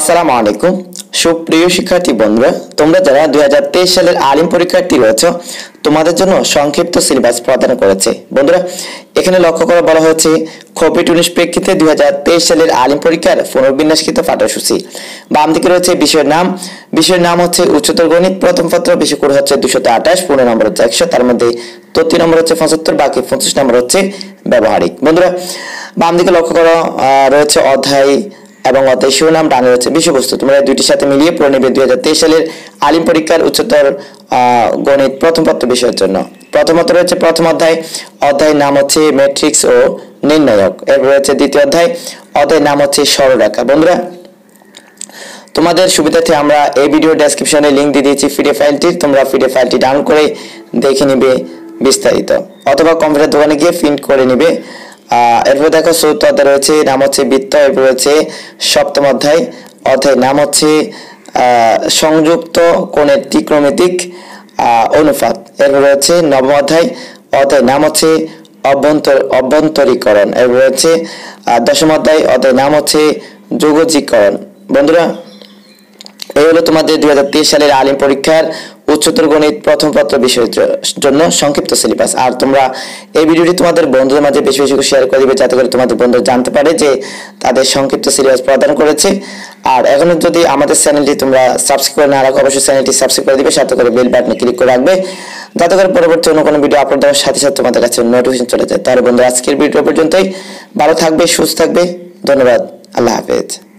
আসসালামু আলাইকুম সুপ্রিয় শিক্ষার্থী বন্ধুরা, তোমরা যারা 2023 সালের আলিম পরীক্ষার্থী রয়েছে তোমাদের জন্য সংক্ষিপ্ত সিলেবাস প্রদান করেছে। বন্ধুরা, এখানে লক্ষ্য করে বলা হয়েছে কোভিড-19 প্রেক্ষিতে 2023 সালের আলিম পরীক্ষার পুনর্বিন্যাসকৃত পাঠ্যসূচি। বাম দিকে রয়েছে বিষয়ের নাম হচ্ছে উচ্চতর গণিত, প্রথম পত্র, বেশি করে হচ্ছে 228, 15 নম্বর হচ্ছে 100, তার মধ্যে 33 নম্বর হচ্ছে 75, বাকি 25 নম্বর হচ্ছে ব্যবহারিক। বন্ধুরা, বাম দিকে লক্ষ্য করো রয়েছে অধ্যায় এবং অধ্যায় শিরোনাম, ডানে রয়েছে বিষয়বস্তু। তোমরা দুইটির সাথে মিলিয়ে পড়ে নেবে 2023 সালের আলিম পরীক্ষার উচ্চতর গণিত প্রথম পত্র বিষয়ের জন্য। প্রথমত রয়েছে প্রথম অধ্যায়ের নাম হচ্ছে ম্যাট্রিক্স ও নির্ণায়ক। এরপর রয়েছে দ্বিতীয় অধ্যায়ের নাম হচ্ছে সরলরেখা। বন্ধুরা, তোমাদের সুবিধার্থে আমরা এই ভিডিও ডেসক্রিপশনে লিংক দিয়ে দিয়েছি পিডিএফ ফাইলটির, তোমরা পিডিএফ ফাইলটি ডাউনলোড করে দেখে নিবে বিস্তারিত, অথবা কম্পিউটার দোকানে গিয়ে প্রিন্ট করে নিবে। এরপর দেখো চতুর্থ অধ্যায় রয়েছে নাম হচ্ছে বৃত্ত। এরপর রয়েছে সপ্তম অধ্যায়ের নাম হচ্ছে সংযুক্ত কোণের ত্রিকোণমিতিক অনুপাত। এরপর রয়েছে নবম অধ্যায়ের নাম হচ্ছে অভ্যন্তরীকরণ। এরপর রয়েছে দশম অধ্যায়ের নাম হচ্ছে যোগজীকরণ। বন্ধুরা, এই হলো তোমাদের 2023 সালের আলিম পরীক্ষার উচ্চতর গণিত প্রথম পত্র বিষয়ের জন্য সংক্ষিপ্ত সিলেবাস। আর তোমরা এই ভিডিওটি তোমাদের বন্ধুদের মাঝে বেশি বেশি করে শেয়ার করে দিবে, যাতে করে তোমাদের বন্ধুরা জানতে পারে যে তাদের সংক্ষিপ্ত সিলেবাস প্রদান করেছে। আর এখনো যদি আমাদের চ্যানেলটি তোমরা সাবস্ক্রাইব করে না রাখো, অবশ্যই চ্যানেলটি সাবস্ক্রাইব করে দিবে, সাথে করে বেল বাটনে ক্লিক করে রাখবে, যাতে করে পরবর্তী অন্য কোনো ভিডিও আপলোড দেওয়ার সাথে সাথে তোমাদের কাছে নোটিফিকেশন চলে যায়। তাহলে বন্ধুরা, আজকের ভিডিও পর্যন্তই। ভালো থাকবে, সুস্থ থাকবে, ধন্যবাদ, আল্লাহ হাফেজ।